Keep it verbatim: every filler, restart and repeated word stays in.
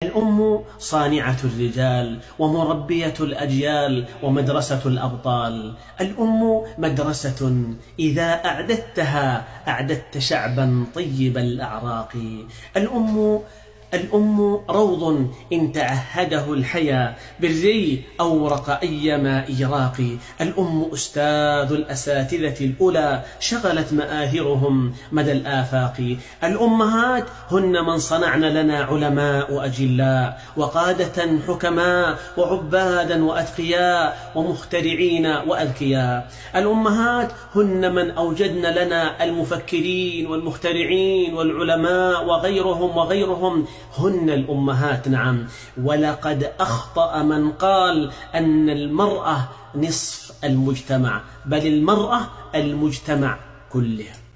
الأم صانعة الرجال ومربية الأجيال ومدرسة الأبطال. الأم مدرسة إذا أعددتها أعددت شعبا طيب الأعراق. الأم الأم روض إن تعهده الحيا بالري أورق أيما إيراق. الأم أستاذ الأساتذة الأولى شغلت مآهرهم مدى الآفاق. الأمهات هن من صنعن لنا علماء أجلاء وقادة حكماء وعبادا وأتقياء ومخترعين وأذكياء. الأمهات هن من أوجدن لنا المفكرين والمخترعين والعلماء وغيرهم وغيرهم. هن الأمهات نعم. ولقد أخطأ من قال أن المرأة نصف المجتمع، بل المرأة المجتمع كله.